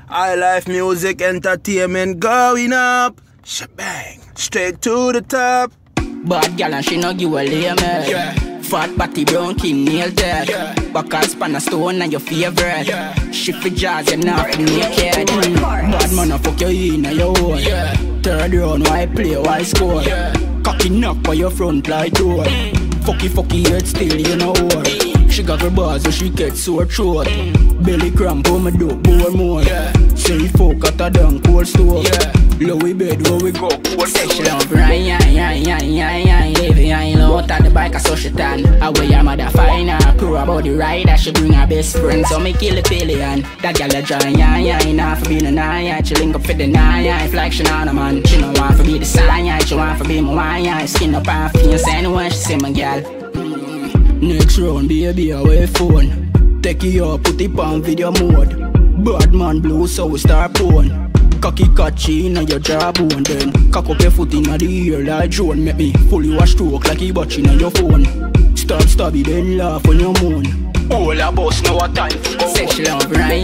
High life music entertainment going up. Shebang, straight to the top. Bad gal and she no give a lame. Yeah. Fat body brown king nail dead. Yeah. Back and span a stone and your favorite. Yeah. Shift for jazz, you're not naked. Bad man, I fuck you in your hole. Yeah. Third round, why play, why score? Yeah. Cocking up on your front like door. Fucky head still, you know what? She got her bars so she get sore throat. Belly cramp on my dope, more. Yeah. Say folk at a damn cold store. Yeah. Lowy bed where we go, cold Section store. Living low at the bike, so she tan. Away your mother fine, pro about the ride. She bring her best friend, so me kill a pillion. That gal a dry, enough for being a nine. She link up for the nine, flexion on a man. She no want for be the sign, she want for be my wine. Skin up her face, anyone she see my gal. Next round, baby, away phone. Take it up, put it on video mode. Bad man blue, so we start porn. Cocky catchy in your jawbone. Then cock up your foot in the ear like drone. Make me fully wash stroke like he watching on your phone. Start stabby, then laugh on your moan. All a boss, now a time for go. Sexual love, living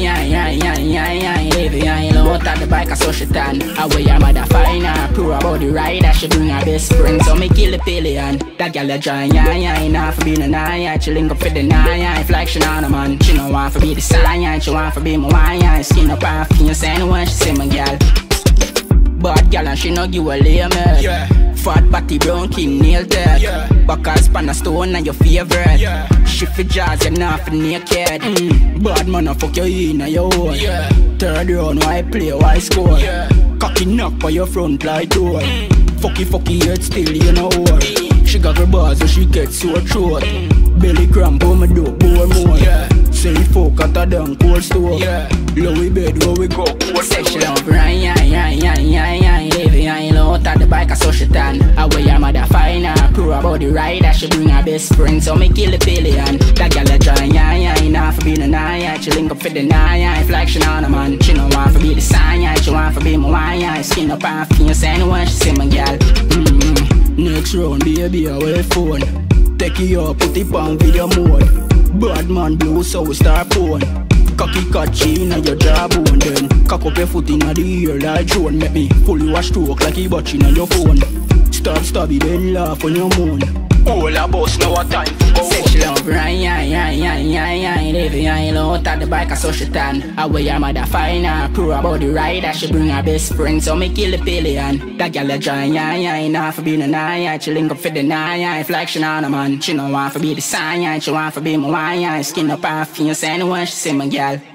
low at the bike, so she tan. Away your mother fine, pro about the ride. She bring her best friend, so me kill a pillion. That gal a dry, enough for being a nine. She link up for the nine, flexion on a man. She no want for be the sign, she want for be my wine. Skin up her face, anyone she see my gal. Bad gal and she no give a lame. Yeah. Fat body brown king nail dead. Yeah. Back and span a stone and your favorite. Yeah. Shift for jazz, you're not for naked. Bad man, I fuck you in your hole. Yeah. Third round, why play, why score? Yeah. Cocking up on your front like door. Fucky head still, you know what? She got her bars so she gets sore throat. Belly cramp on my dope, more. Yeah. Say folk at a damn cold store. Yeah. Lowy bed where we go, cold section love, living low at the bike, so she tan. Away your mother fine, pro about the ride. She bring her best friend, so me kill a pillion. That gal a dry, enough for being a nine. She link up for the nine, flexion on a man. She no want for be the sign, she want for be my wine. Skin up her face, anyone she see my gal. Next round, baby, away phone. Take it up, put it on video mode. Bad man blue, so we start porn. Cocky catchy in your jawbone. Then cock up your foot in the ear like drone. Make me fully wash stroke like he watching on your phone. Start stabby, then laugh on your moan. All a boss, now a time for go. Sexual love, living low at the bike, so she tan. Away your mother fine, pro about the ride. She bring her best friend, so me kill a pillion. That gal a dry, enough for being a nine. She link up for the nine, flexion on a man. She no want for be the sign, she want for be my wine. Skin up her face, anyone she see my gal.